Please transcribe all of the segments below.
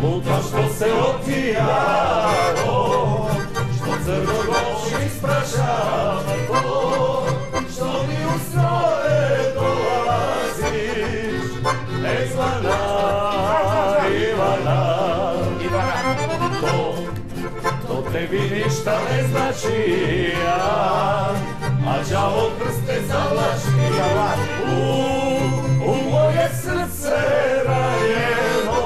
puta što se otijalo, što crno noć isprašava to, što mi u snove dolaziš, nezvana Ivana. To tebi ništa ne znači, a đavo prste zavlači u moje srce ranjeno.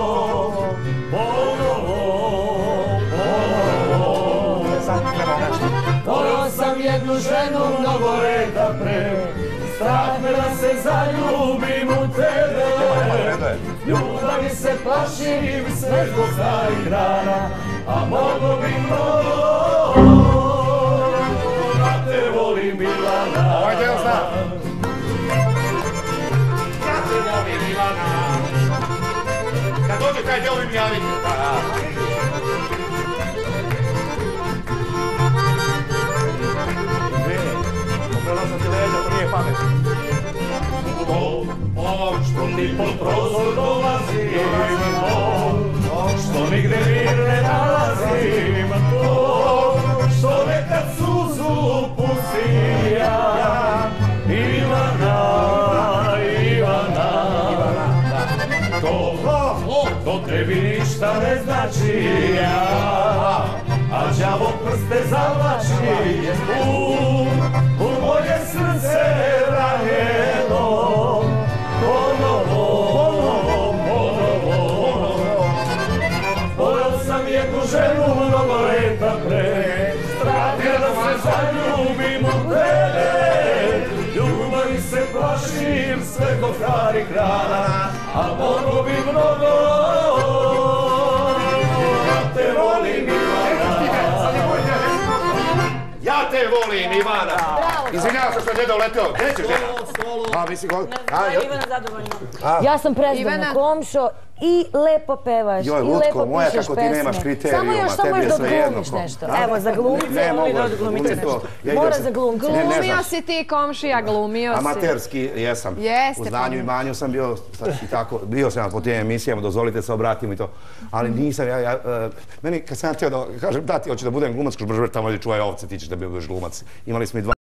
Volio sam jednu ženu mnogo leta pre, strah me da se zaljubim u tebe. Ljubavi se plašim sve do starih rana, a mogo bi mnogo da te volim Milana. Ovaj deo zna. Da te volim Milana. Kad dođe taj deo im javite. Pogledao sam ti leđa, to nije pamet. Što ti pod prozor dolazim, što nigde mir ne nalazim, što nekad suzu pustim ja, Ivana, Ivana. To tebi ništa ne znači, a đavo prste zavlači u moje srce ranjeno. Volio sam jednu ženu mnogo leta pre, strah me da se zaljubim u tebe. Ljubavi se plašim sve do starih rana, a mogo bi mnogo da te volim Ivana. Ja te volim, Ivana! Izvinjavam se što je deda uleteo. Gdje ćeš, deda? A, mislim, Ivana zadovoljna. Ja sam predstavna komšo i lepo pevaš i lepo pišeš pesme. Joj, Lutko moja, kako ti nemaš kriterijuma, tebi je sve jedno. Samo još da odglumiš nešto. Evo, za glumce. Ne mogu da odglumite nešto. Ja Mora za glumce. Glumio si ti, komšija, glumio si. Amaterski jesam. Jeste. U znanju i manju sam bio, bio sam po tim emisijama, dozvolite se obratim i to. Ali nisam, meni kad sam htio da kažem, da ti hoću da budem glumac, koš brže tamo ljudi čuvaj ovce, ti ćeš da budeš glumac. Imali smo i dva